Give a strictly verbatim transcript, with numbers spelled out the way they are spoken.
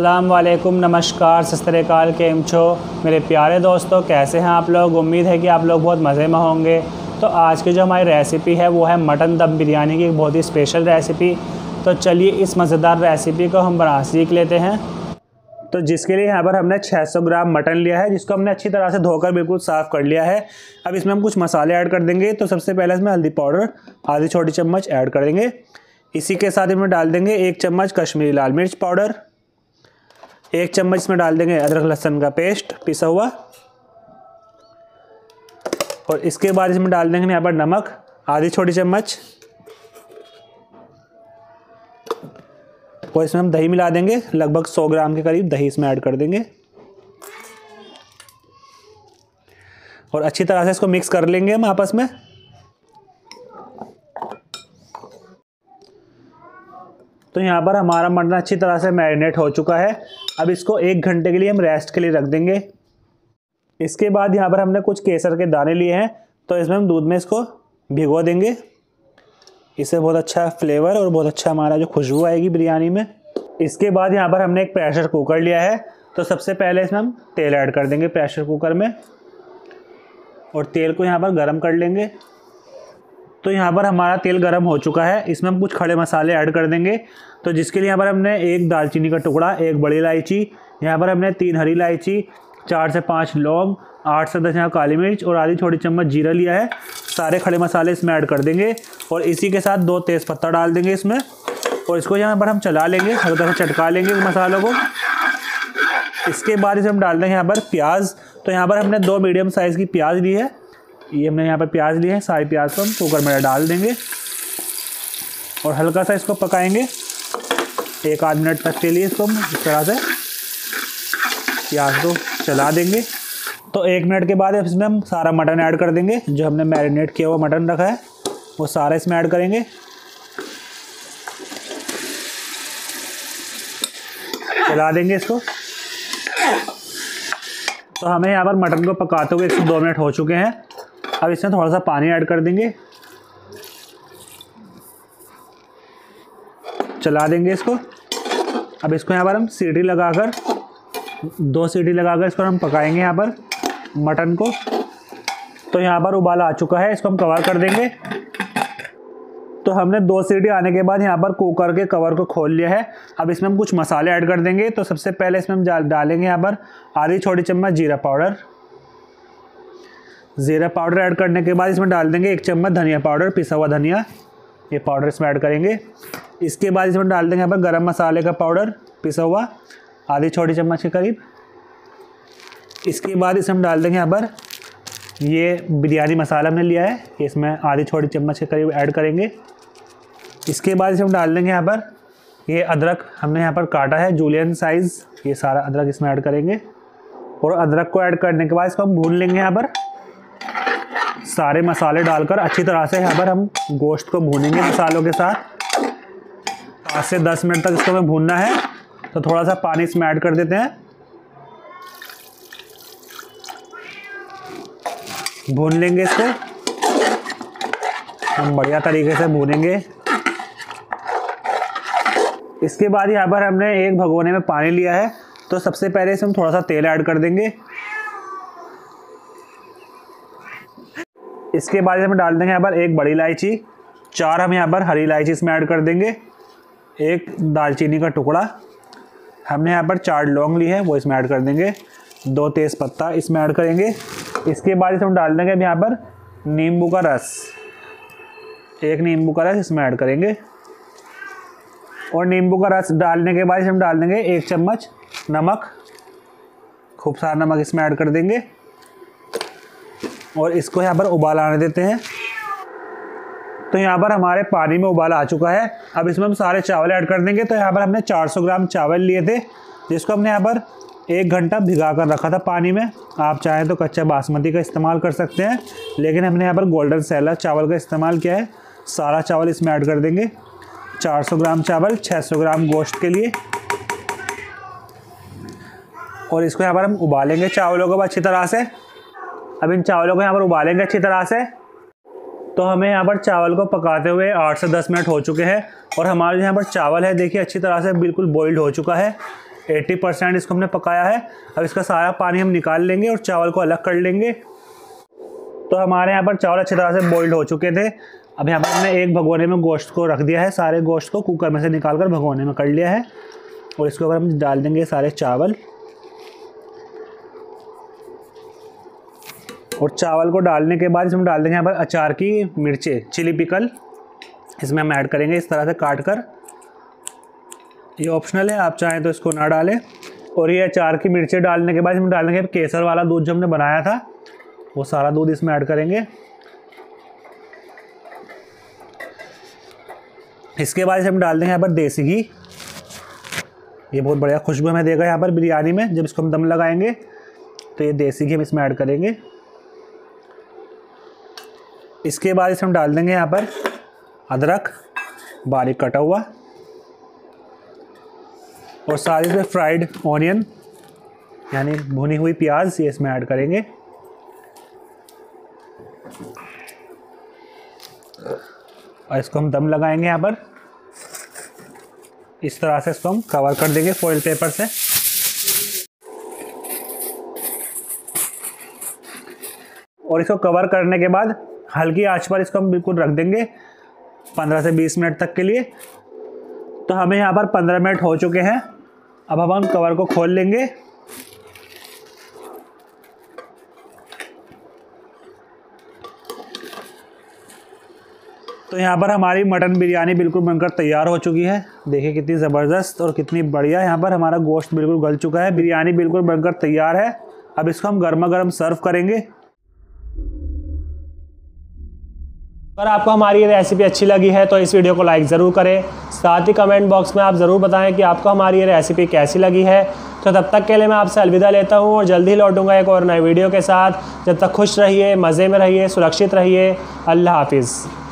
अस्सलाम वालेकुम, नमस्कार, सत श्री अकाल। केम छो मेरे प्यारे दोस्तों, कैसे हैं आप लोग। उम्मीद है कि आप लोग बहुत मज़े में होंगे। तो आज की जो हमारी रेसिपी है वो है मटन दम बिरयानी की, एक बहुत ही स्पेशल रेसिपी। तो चलिए इस मज़ेदार रेसिपी को हम बना सीख लेते हैं। तो जिसके लिए यहाँ पर हमने छह सौ ग्राम मटन लिया है, जिसको हमने अच्छी तरह से धोकर बिल्कुल साफ़ कर लिया है। अब इसमें हम कुछ मसाले ऐड कर देंगे। तो सबसे पहले इसमें हल्दी पाउडर आधी छोटी चम्मच ऐड कर देंगे। इसी के साथ इसमें डाल देंगे एक चम्मच कश्मीरी लाल मिर्च पाउडर, एक चम्मच इसमें डाल देंगे अदरक लहसुन का पेस्ट पिसा हुआ, और इसके बाद इसमें डाल देंगे यहाँ पर नमक आधी छोटी चम्मच, और इसमें हम दही मिला देंगे। लगभग सौ ग्राम के करीब दही इसमें ऐड कर देंगे और अच्छी तरह से इसको मिक्स कर लेंगे हम आपस में। तो यहाँ पर हमारा मटन अच्छी तरह से मैरिनेट हो चुका है। अब इसको एक घंटे के लिए हम रेस्ट के लिए रख देंगे। इसके बाद यहाँ पर हमने कुछ केसर के दाने लिए हैं, तो इसमें हम दूध में इसको भिगो देंगे। इससे बहुत अच्छा फ्लेवर और बहुत अच्छा हमारा जो खुशबू आएगी बिरयानी में। इसके बाद यहाँ पर हमने एक प्रेशर कुकर लिया है, तो सबसे पहले इसमें हम तेल ऐड कर देंगे प्रेशर कुकर में, और तेल को यहाँ पर गर्म कर लेंगे। तो यहाँ पर हमारा तेल गर्म हो चुका है। इसमें हम कुछ खड़े मसाले ऐड कर देंगे। तो जिसके लिए यहाँ पर हमने एक दालचीनी का टुकड़ा, एक बड़ी इलायची, यहाँ पर हमने तीन हरी इलायची, चार से पाँच लौंग, आठ से दस यहाँ काली मिर्च और आधी छोटी चम्मच जीरा लिया है। सारे खड़े मसाले इसमें ऐड कर देंगे और इसी के साथ दो तेज़पत्ता डाल देंगे इसमें, और इसको यहाँ पर हम चला लेंगे, हल्का सा चटका लेंगे मसालों को। इसके बाद इसे हम डाल देंगे यहाँ पर प्याज। तो यहाँ पर हमने दो मीडियम साइज़ की प्याज ली है, ये हमने यहाँ पर प्याज लिए हैं। सारी प्याज को हम कुकर में डाल देंगे और हल्का सा इसको पकाएंगे एक आध मिनट तक के लिए। इसको हम इस तरह से प्याज को चला देंगे। तो एक मिनट के बाद इसमें हम सारा मटन ऐड कर देंगे। जो हमने मैरिनेट किया हुआ मटन रखा है वो सारा इसमें ऐड करेंगे। चला देंगे इसको। तो हमें यहाँ पर मटन को पकाते हुए एक से दो मिनट हो चुके हैं। अब इसमें थोड़ा सा पानी ऐड कर देंगे, चला देंगे इसको। अब इसको यहाँ पर हम सीटी लगाकर, दो सीटी लगाकर इसको हम पकाएंगे यहाँ पर मटन को। तो यहाँ पर उबाल आ चुका है, इसको हम कवर कर देंगे। तो हमने दो सीटी आने के बाद यहाँ पर कुकर के कवर को खोल लिया है। अब इसमें हम कुछ मसाले ऐड कर देंगे। तो सबसे पहले इसमें हम डालेंगे यहाँ पर आधी छोटी चम्मच जीरा पाउडर। ज़ीरा पाउडर ऐड करने के बाद इसमें डाल देंगे एक चम्मच धनिया पाउडर, पिसा हुआ धनिया, ये पाउडर इसमें ऐड करेंगे। इसके बाद इसमें डाल देंगे यहाँ पर गरम मसाले का पाउडर पिसा हुआ आधी छोटी चम्मच के करीब। इसके बाद इसमें डाल देंगे यहाँ पर ये बिरयानी मसाला हमने लिया है, इसमें आधी छोटी चम्मच के करीब ऐड करेंगे। इसके बाद इसमें डाल देंगे यहाँ पर ये अदरक हमने यहाँ पर काटा है जूलियन साइज़, ये सारा अदरक इसमें ऐड करेंगे। और अदरक को ऐड करने के बाद इसको हम भून लेंगे। यहाँ पर सारे मसाले डालकर अच्छी तरह से यहाँ पर हम गोश्त को भूनेंगे मसालों के साथ। पाँच से दस मिनट तक इसको हमें भूनना है। तो थोड़ा सा पानी इसमें ऐड कर देते हैं, भून लेंगे इसको हम बढ़िया तरीके से भूनेंगे। इसके बाद यहाँ पर हमने एक भगोने में पानी लिया है। तो सबसे पहले इसमें थोड़ा सा तेल ऐड कर देंगे। इसके बाद इसमें डाल देंगे यहाँ पर एक बड़ी इलायची, चार हम यहाँ पर हरी इलायची इसमें ऐड कर देंगे, एक दालचीनी का टुकड़ा, हमने यहाँ पर चार लौंग ली है वो इसमें ऐड कर देंगे, दो तेज़ पत्ता इसमें ऐड करेंगे। इसके बाद इसमें डाल देंगे यहाँ पर नींबू का रस, एक नींबू का रस इसमें ऐड करेंगे। और नींबू का रस डालने के बाद इसमें डाल देंगे एक चम्मच नमक, खूब सारा नमक इसमें ऐड कर देंगे और इसको यहाँ पर उबाल आने देते हैं। तो यहाँ पर हमारे पानी में उबाल आ चुका है। अब इसमें हम सारे चावल ऐड कर देंगे। तो यहाँ पर हमने चार सौ ग्राम चावल लिए थे, जिसको हमने यहाँ पर एक घंटा भिगा कर रखा था पानी में। आप चाहें तो कच्चा बासमती का इस्तेमाल कर सकते हैं, लेकिन हमने यहाँ पर गोल्डन सैला चावल का इस्तेमाल किया है। सारा चावल इसमें ऐड कर देंगे, चार सौ ग्राम चावल छह सौ ग्राम गोश्त के लिए। और इसको यहाँ पर हम उबालेंगे चावलों को अच्छी तरह से। अब इन चावलों को यहाँ पर उबालेंगे अच्छी तरह से। तो हमें यहाँ पर चावल को पकाते हुए आठ से दस मिनट हो चुके हैं और हमारे यहाँ पर चावल है देखिए अच्छी तरह से बिल्कुल बॉइल्ड हो चुका है। अस्सी परसेंट इसको हमने पकाया है। अब इसका सारा पानी हम निकाल लेंगे और चावल को अलग कर लेंगे। तो हमारे यहाँ पर चावल अच्छी तरह से बॉइल्ड हो चुके थे। अब यहाँ पर हमने एक भगोने में गोश्त को रख दिया है, सारे गोश्त को कुकर में से निकाल कर भगोने में कर लिया है। और इसके ऊपर हम डाल देंगे सारे चावल, और चावल को डालने के बाद इसमें डाल देंगे यहाँ पर अचार की मिर्चें, चिली पिकल इसमें हम ऐड करेंगे इस तरह से काट कर। ये ऑप्शनल है, आप चाहें तो इसको ना डालें। और ये अचार की मिर्चें डालने के बाद इसमें डालेंगे केसर वाला दूध जो हमने बनाया था, वो सारा दूध इसमें ऐड करेंगे। इसके बाद हम डाल देंगे यहाँ पर देसी घी। ये बहुत बढ़िया खुशबू हमें देगा यहाँ पर बिरयानी में जब इसको हम दम लगाएंगे। तो ये देसी घी हम इसमें ऐड करेंगे। इसके बाद इसे हम डाल देंगे यहाँ पर अदरक बारीक कटा हुआ, और सारी से फ्राइड ऑनियन यानी भुनी हुई प्याज ये इसमें ऐड करेंगे। और इसको हम दम लगाएंगे यहाँ पर इस तरह से। इसको हम कवर कर देंगे फॉइल पेपर से। और इसको कवर करने के बाद हल्की आंच पर इसको हम बिल्कुल रख देंगे पंद्रह से बीस मिनट तक के लिए। तो हमें यहाँ पर पंद्रह मिनट हो चुके हैं। अब हम हम कवर को खोल लेंगे। तो यहाँ पर हमारी मटन बिरयानी बिल्कुल बनकर तैयार हो चुकी है। देखिए कितनी ज़बरदस्त और कितनी बढ़िया यहाँ पर हमारा गोश्त बिल्कुल गल चुका है। बिरयानी बिल्कुल बनकर तैयार है। अब इसको हम गर्मा गर्म सर्व करेंगे। अगर आपको हमारी ये रेसिपी अच्छी लगी है तो इस वीडियो को लाइक ज़रूर करें। साथ ही कमेंट बॉक्स में आप ज़रूर बताएं कि आपको हमारी ये रेसिपी कैसी लगी है। तो तब तक के लिए मैं आपसे अलविदा लेता हूँ और जल्दी ही लौटूंगा एक और नए वीडियो के साथ। जब तक खुश रहिए, मज़े में रहिए, सुरक्षित रहिए। अल्लाह हाफिज़।